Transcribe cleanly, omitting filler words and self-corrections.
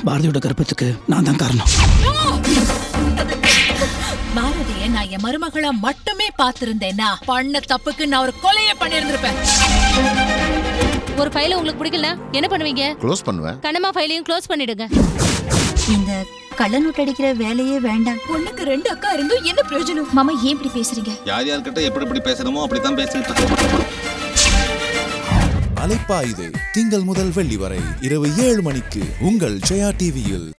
பாரதியோட கர்ப்பத்துக்கு நான் தான் காரணம். பாரதியை நான் என் மருமகளா மட்டுமே பார்த்திருந்தேன்னா பண்ண தப்புக்கு நான் ஒரு கொலையை பண்ணிருந்திருப்பேன். ஒரு ஃபைல உங்களுக்கு பிடிக்கல என்ன பண்ணுவீங்க? க்ளோஸ் பண்ணுவேன். கண்ணம்மா ஃபைலையும் க்ளோஸ் பண்ணிடுங்க. இந்த கள்ள நோட்டு அடிக்கிற வேலையே வேண்டாம். பொண்ணுக்கு 2 அக்கா இருந்தும் என்ன பிரயோஜனம்? மாமா ஏன் இப்படி பேசுறீங்க? யார் யார்கிட்ட எப்படி பேசணுமோ அப்படித்தான் பேசிட்டு. அலைப்பாயுதே திங்கள் முதல் வெள்ளி வரை இரவு 7 மணிக்கு உங்கள் ஜெயா டிவியில்.